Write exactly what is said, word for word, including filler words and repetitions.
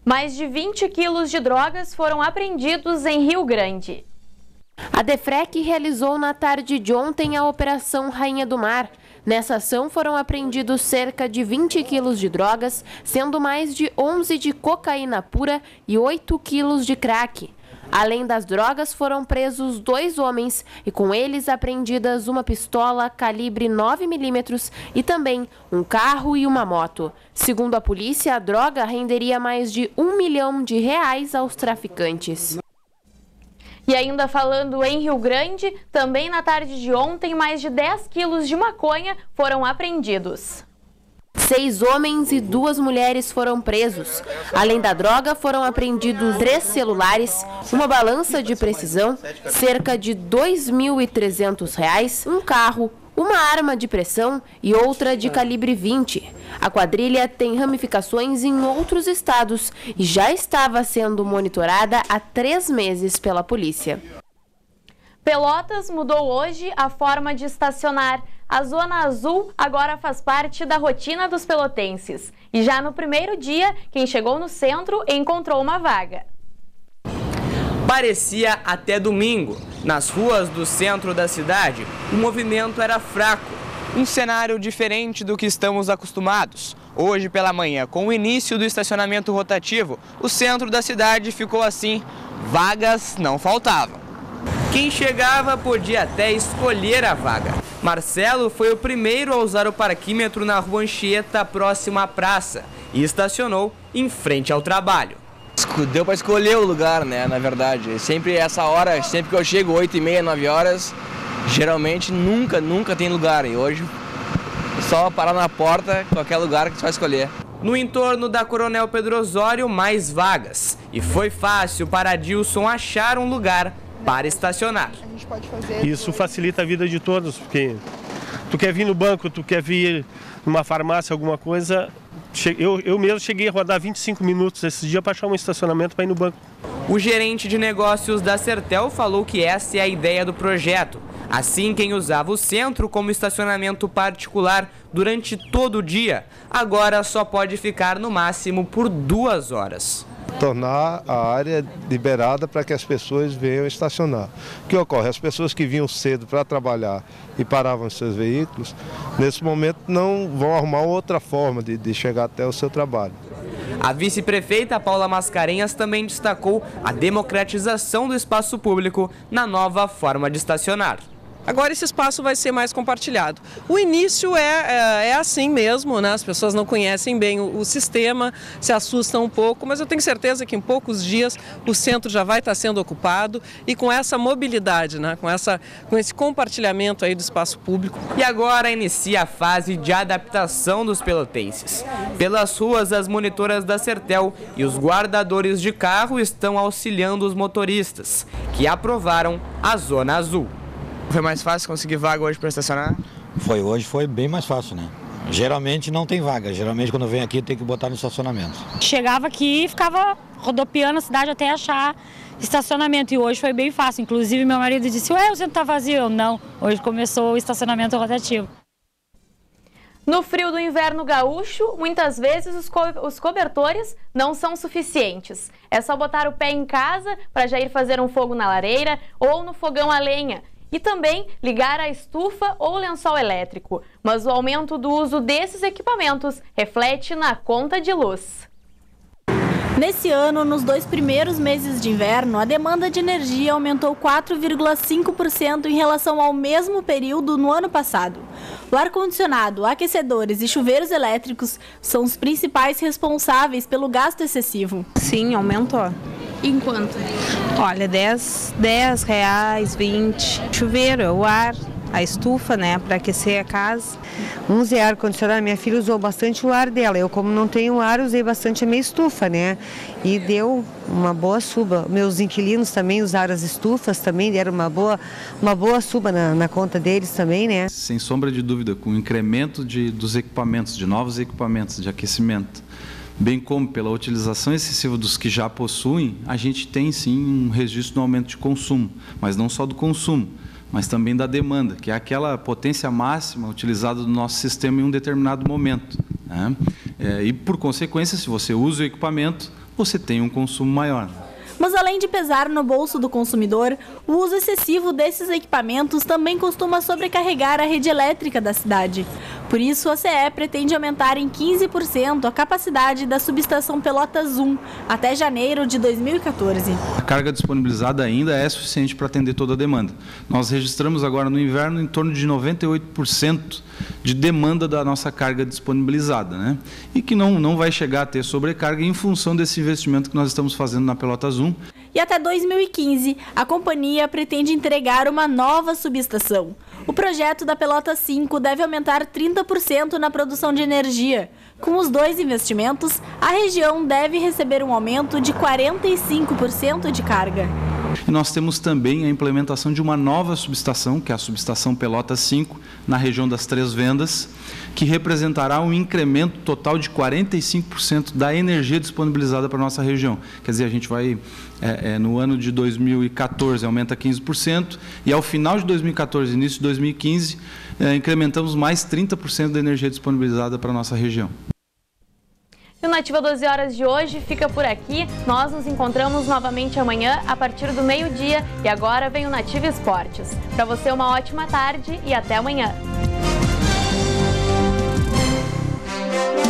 Mais de vinte quilos de drogas foram apreendidos em Rio Grande. A DEFREC realizou na tarde de ontem a Operação Rainha do Mar. Nessa ação foram apreendidos cerca de vinte quilos de drogas, sendo mais de onze de cocaína pura e oito quilos de crack. Além das drogas, foram presos dois homens e com eles apreendidas uma pistola calibre nove milímetros e também um carro e uma moto. Segundo a polícia, a droga renderia mais de um milhão de reais aos traficantes. E ainda falando em Rio Grande, também na tarde de ontem, mais de dez quilos de maconha foram apreendidos. Seis homens e duas mulheres foram presos. Além da droga, foram apreendidos três celulares, uma balança de precisão, cerca de dois mil e trezentos reais, um carro, uma arma de pressão e outra de calibre vinte. A quadrilha tem ramificações em outros estados e já estava sendo monitorada há três meses pela polícia. Pelotas mudou hoje a forma de estacionar. A Zona Azul agora faz parte da rotina dos pelotenses. E já no primeiro dia, quem chegou no centro encontrou uma vaga. Parecia até domingo. Nas ruas do centro da cidade, o movimento era fraco. Um cenário diferente do que estamos acostumados. Hoje pela manhã, com o início do estacionamento rotativo, o centro da cidade ficou assim. Vagas não faltavam. Quem chegava podia até escolher a vaga. Marcelo foi o primeiro a usar o parquímetro na rua Anchieta, próxima à praça, e estacionou em frente ao trabalho. Deu para escolher o lugar, né, na verdade. Sempre essa hora, sempre que eu chego, oito e meia, nove horas, geralmente nunca, nunca tem lugar. E hoje, só parar na porta, qualquer lugar que você vai escolher. No entorno da Coronel Pedro Osório, mais vagas. E foi fácil para Adilson achar um lugar para estacionar. Isso facilita a vida de todos, porque tu quer vir no banco, tu quer vir numa farmácia, alguma coisa. Eu, eu mesmo cheguei a rodar vinte e cinco minutos esse dia para achar um estacionamento para ir no banco. O gerente de negócios da Sertel falou que essa é a ideia do projeto. Assim, quem usava o centro como estacionamento particular durante todo o dia, agora só pode ficar no máximo por duas horas. Tornar a área liberada para que as pessoas venham estacionar. O que ocorre? As pessoas que vinham cedo para trabalhar e paravam seus veículos, nesse momento não vão arrumar outra forma de, de chegar até o seu trabalho. A vice-prefeita Paula Mascarenhas também destacou a democratização do espaço público na nova forma de estacionar. Agora esse espaço vai ser mais compartilhado. O início é, é, é assim mesmo, né? As pessoas não conhecem bem o, o sistema, se assustam um pouco, mas eu tenho certeza que em poucos dias o centro já vai estar sendo ocupado e com essa mobilidade, né? com, essa, com esse compartilhamento aí do espaço público. E agora inicia a fase de adaptação dos pelotenses. Pelas ruas, as monitoras da Sertel e os guardadores de carro estão auxiliando os motoristas, que aprovaram a Zona Azul. Foi mais fácil conseguir vaga hoje para estacionar? Foi, hoje foi bem mais fácil, né? Geralmente não tem vaga, geralmente quando vem aqui tem que botar no estacionamento. Chegava aqui e ficava rodopiando a cidade até achar estacionamento e hoje foi bem fácil. Inclusive meu marido disse, ué, o centro tá vazio. Eu, não, hoje começou o estacionamento rotativo. No frio do inverno gaúcho, muitas vezes os, co os cobertores não são suficientes. É só botar o pé em casa para já ir fazer um fogo na lareira ou no fogão a lenha. E também ligar a estufa ou lençol elétrico. Mas o aumento do uso desses equipamentos reflete na conta de luz. Nesse ano, nos dois primeiros meses de inverno, a demanda de energia aumentou quatro vírgula cinco por cento em relação ao mesmo período no ano passado. O ar-condicionado, aquecedores e chuveiros elétricos são os principais responsáveis pelo gasto excessivo. Sim, aumentou. Em quanto? Olha, dez, dez reais, vinte. Chuveiro, o ar, a estufa, né, para aquecer a casa. onze é ar-condicionado, minha filha usou bastante o ar dela. Eu, como não tenho ar, usei bastante a minha estufa, né? E deu uma boa suba. Meus inquilinos também usaram as estufas, também deram uma boa, uma boa suba na, na conta deles também, né? Sem sombra de dúvida, com o incremento de, dos equipamentos, de novos equipamentos de aquecimento, bem como pela utilização excessiva dos que já possuem, a gente tem sim um registro no aumento de consumo, mas não só do consumo, mas também da demanda, que é aquela potência máxima utilizada no nosso sistema em um determinado momento, né? É, e, por consequência, se você usa o equipamento, você tem um consumo maior. Mas além de pesar no bolso do consumidor, o uso excessivo desses equipamentos também costuma sobrecarregar a rede elétrica da cidade. Por isso, a C E pretende aumentar em quinze por cento a capacidade da subestação Pelotas um até janeiro de dois mil e quatorze. A carga disponibilizada ainda é suficiente para atender toda a demanda. Nós registramos agora no inverno em torno de noventa e oito por cento de demanda da nossa carga disponibilizada, né? E que não, não vai chegar a ter sobrecarga em função desse investimento que nós estamos fazendo na Pelotas um. E até dois mil e quinze, a companhia pretende entregar uma nova subestação. O projeto da Pelotas cinco deve aumentar trinta por cento na produção de energia. Com os dois investimentos, a região deve receber um aumento de quarenta e cinco por cento de carga. E nós temos também a implementação de uma nova subestação, que é a subestação Pelotas cinco, na região das Três Vendas, que representará um incremento total de quarenta e cinco por cento da energia disponibilizada para a nossa região. Quer dizer, a gente vai, é, é, no ano de dois mil e quatorze, aumenta quinze por cento, e ao final de dois mil e quatorze, início de dois mil e quinze, é, incrementamos mais trinta por cento da energia disponibilizada para a nossa região. E o Nativa doze horas de hoje fica por aqui. Nós nos encontramos novamente amanhã a partir do meio-dia. E agora vem o Nativa Esportes. Para você, uma ótima tarde e até amanhã.